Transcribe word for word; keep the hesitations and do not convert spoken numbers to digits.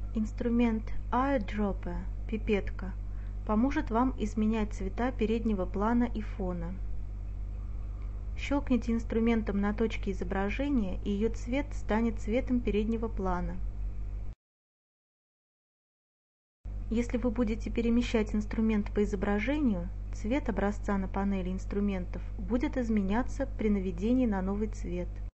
Инструмент Eyedropper пипетка поможет вам изменять цвета переднего плана и фона. Щелкните инструментом на точке изображения, и ее цвет станет цветом переднего плана. Если вы будете перемещать инструмент по изображению, цвет образца на панели инструментов будет изменяться при наведении на новый цвет.